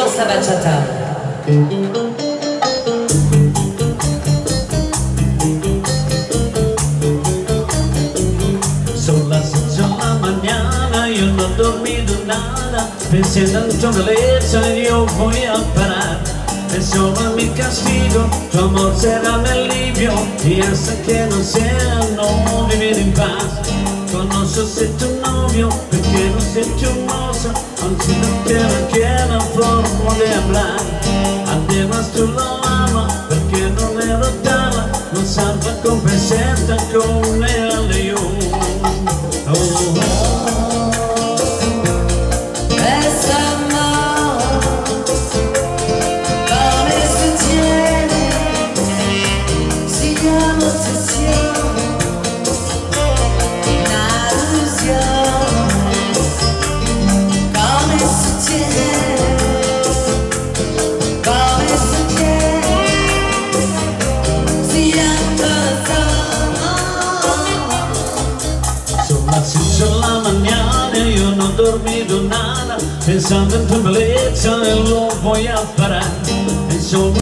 nostra baciata. Son las 8 de la mañana, yo no he dormido nada, pensé tanto belleza y yo voy a parar. Insomma mi castigo, tu amor será mi alivio, y hasta que no sea no vivir en paz. Conoces a tu novio, porque no sé tu moza, aunque no tiene forma de hablar. Además tú lo amas, porque no le rotaba, no sabe compensar con él yo. Son la mañana, yo no he dormido nada, pensando en tu belleza, lo voy a parar.